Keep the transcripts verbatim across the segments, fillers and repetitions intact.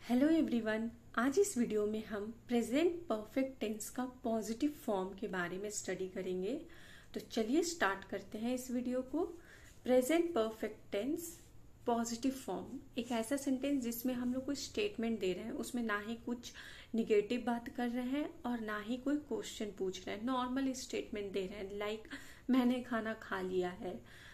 Hello everyone, आज इस video में हम प्रेजेंट परफेक्ट टेंस का पॉजिटिव फॉर्म के बारे में स्टडी करेंगे। तो चलिए स्टार्ट करते हैं इस वीडियो को। Present perfect tense positive form एक ऐसा सेंटेंस जिसमें हम लोग कोई स्टेटमेंट दे रहे हैं, उसमें ना ही कुछ निगेटिव बात कर रहे हैं और ना ही कोई क्वेश्चन पूछ रहे हैं। नॉर्मल स्टेटमेंट दे रहे हैं, लाइक मैंने खाना खा लिया है,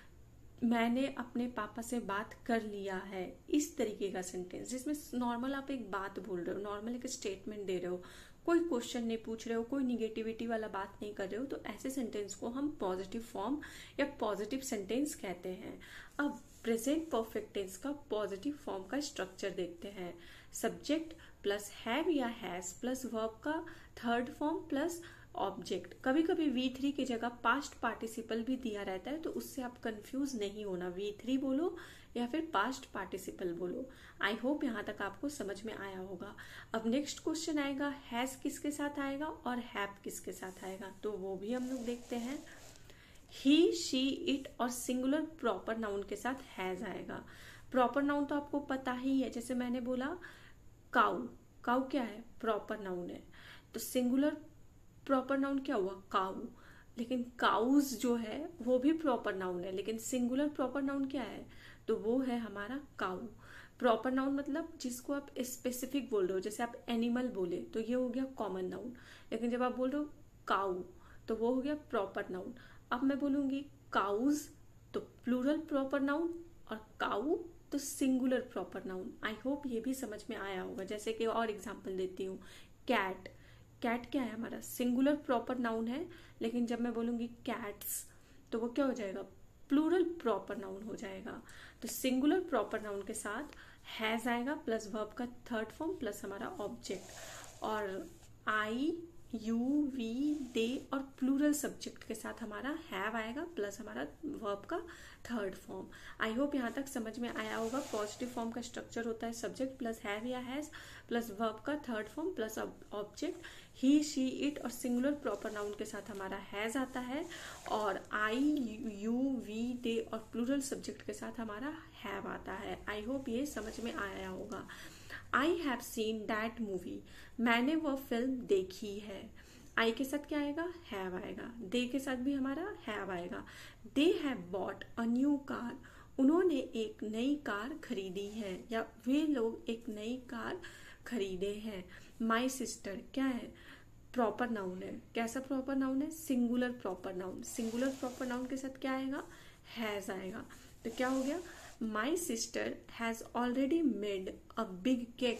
मैंने अपने पापा से बात कर लिया है। इस तरीके का सेंटेंस जिसमें नॉर्मल आप एक बात बोल रहे हो, नॉर्मल एक स्टेटमेंट दे रहे हो, कोई क्वेश्चन नहीं पूछ रहे हो, कोई निगेटिविटी वाला बात नहीं कर रहे हो, तो ऐसे सेंटेंस को हम पॉजिटिव फॉर्म या पॉजिटिव सेंटेंस कहते हैं। अब प्रेजेंट परफेक्ट टेंस का पॉजिटिव फॉर्म का स्ट्रक्चर देखते हैं। सब्जेक्ट प्लस हैव या हैज प्लस वर्ब का थर्ड फॉर्म प्लस ऑब्जेक्ट। कभी कभी वी थ्री की जगह पास्ट पार्टिसिपल भी दिया रहता है, तो उससे आप कंफ्यूज नहीं होना, वी थ्री बोलो या फिर पास्ट पार्टिसिपल बोलो। आई होप यहाँ तक आपको समझ में आया होगा। अब नेक्स्ट क्वेश्चन आएगा, हैज किसके साथ आएगा और हैव किसके साथ आएगा, तो वो भी हम लोग देखते हैं। ही, शी, इट और सिंगुलर प्रॉपर नाउन के साथ हैज आएगा। प्रॉपर नाउन तो आपको पता ही है, जैसे मैंने बोला काउ, काउ क्या है? प्रॉपर नाउन है। तो सिंगुलर प्रॉपर नाउन क्या हुआ? काउ। लेकिन काउज जो है वो भी प्रॉपर नाउन है, लेकिन सिंगुलर प्रॉपर नाउन क्या है? तो वो है हमारा काउ। प्रॉपर नाउन मतलब जिसको आप स्पेसिफिक बोल रहे हो, जैसे आप एनिमल बोले तो ये हो गया कॉमन नाउन, लेकिन जब आप बोल रहे हो काउ तो वो हो गया प्रॉपर नाउन। अब मैं बोलूंगी काउज तो प्लूरल प्रॉपर नाउन और काउ तो singular proper noun. I hope ये भी समझ में आया होगा। जैसे कि और एग्जाम्पल देती हूँ, कैट, कैट क्या है? हमारा सिंगुलर प्रॉपर नाउन है, लेकिन जब मैं बोलूंगी कैट्स तो वो क्या हो जाएगा? प्लूरल प्रॉपर नाउन हो जाएगा। तो सिंगुलर प्रॉपर नाउन के साथ हैज आएगा प्लस वर्ब का थर्ड फॉर्म प्लस हमारा ऑब्जेक्ट, और आई, यू, वी, दे और प्लूरल सब्जेक्ट के साथ हमारा हैव आएगा प्लस हमारा वर्ब का थर्ड फॉर्म। आई होप यहाँ तक समझ में आया होगा। पॉजिटिव फॉर्म का स्ट्रक्चर होता है सब्जेक्ट प्लस हैव या हैज प्लस वर्ब का third form plus object. He, she, it और सिंगुलर प्रॉपर नाउन के साथ हमारा हैज आता है, और आई, यू, वी, दे और प्लूरल सब्जेक्ट के साथ हमारा हैव आता है। आई होप ये समझ में आया होगा। I have seen that movie, मैंने वो फिल्म देखी है। आई के साथ क्या आएगा? हैव आएगा। दे के साथ भी हमारा हैव आएगा। They have bought a new car, उन्होंने एक नई कार खरीदी है, या वे लोग एक नई कार खरीदे हैं। माई सिस्टर क्या है? प्रॉपर नाउन है। कैसा प्रॉपर नाउन है? Singular proper noun. Singular proper noun के साथ क्या आएगा? हैज आएगा। तो क्या हो गया? My sister has already made a big cake,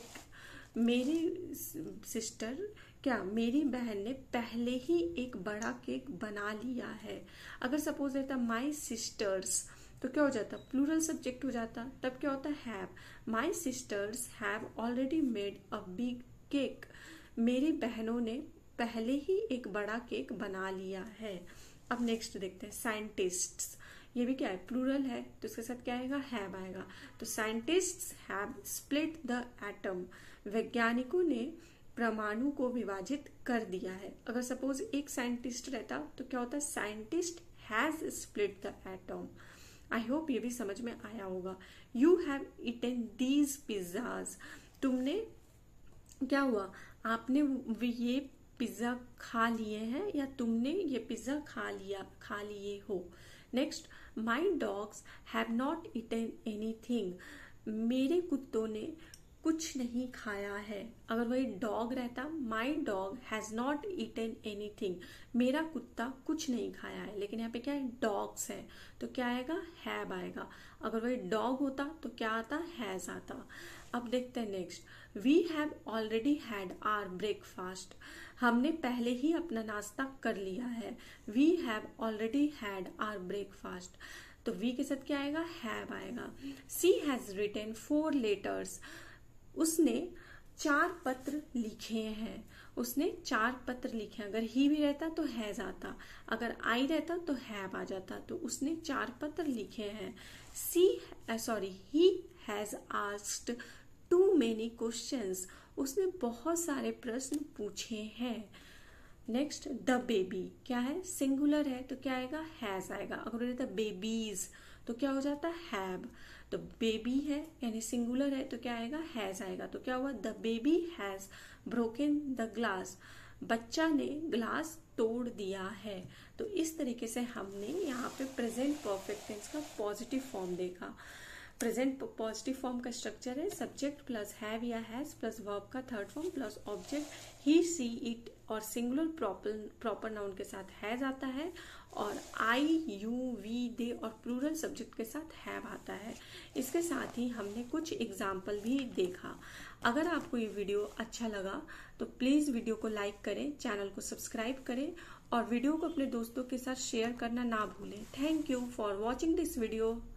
मेरी सिस्टर क्या, मेरी बहन ने पहले ही एक बड़ा केक बना लिया है। अगर सपोज रहता माई सिस्टर्स तो क्या हो जाता? प्लूरल सब्जेक्ट हो जाता, तब क्या होता? Have. My sisters have already made a big cake, मेरी बहनों ने पहले ही एक बड़ा केक बना लिया है। अब नेक्स्ट देखते हैं, साइंटिस्ट्स, ये भी क्या है? प्लूरल है, तो इसके साथ क्या आएगा? हैव आएगा। तो scientists have split the atom, वैज्ञानिकों ने परमाणु को विभाजित कर दिया है। अगर सपोज एक साइंटिस्ट रहता तो क्या होता? Scientist has split the atom. I hope ये भी समझ में आया होगा। You have eaten these pizzas, तुमने क्या हुआ? आपने ये पिज्जा खा लिए हैं, या तुमने ये पिज्जा खा लिया खा लिए हो। Next, my dogs have not eaten anything, मेरे कुत्तों ने कुछ नहीं खाया है। अगर वही डॉग रहता, my dog has not eaten anything, मेरा कुत्ता कुछ नहीं खाया है, लेकिन यहाँ पे क्या है? डॉग्स है, तो क्या आएगा? हैव आएगा। अगर वही डॉग होता तो क्या आता? हैज आता। अब देखते हैं next, we have already had our breakfast, हमने पहले ही अपना नाश्ता कर लिया है। We have already had our breakfast, तो वी के साथ क्या आएगा? हैव आएगा। She has written four letters, उसने चार पत्र लिखे हैं, उसने चार पत्र लिखे। अगर ही भी रहता तो हैज आता, अगर आई रहता तो हैव आ जाता, तो उसने चार पत्र लिखे हैं। She sorry he has asked too many questions, उसने बहुत सारे प्रश्न पूछे हैं। नेक्स्ट, द बेबी क्या है? सिंगुलर है, तो क्या आएगा? हैज आएगा। अगर रहता बेबीज तो क्या हो जाता है हैव। तो बेबी है यानी सिंगुलर है तो क्या आएगा हैज आएगा। तो क्या हुआ the baby has broken the glass, बच्चा ने ग्लास तोड़ दिया है। तो इस तरीके से हमने यहाँ पे प्रेजेंट परफेक्ट टेंस का पॉजिटिव फॉर्म देखा। प्रेजेंट पॉजिटिव फॉर्म का स्ट्रक्चर है सब्जेक्ट प्लस हैव या हैज प्लस वर्ब का third form plus object he she it और सिंगुलर प्रॉपर प्रॉपर नाउन के साथ हैज आता है और आई यू वी दे और प्लूरल सब्जेक्ट के साथ हैव आता है। इसके साथ ही हमने कुछ एग्जाम्पल भी देखा। अगर आपको ये वीडियो अच्छा लगा तो प्लीज वीडियो को लाइक करें, चैनल को सब्सक्राइब करें और वीडियो को अपने दोस्तों के साथ शेयर करना ना भूलें। Thank you for watching this video.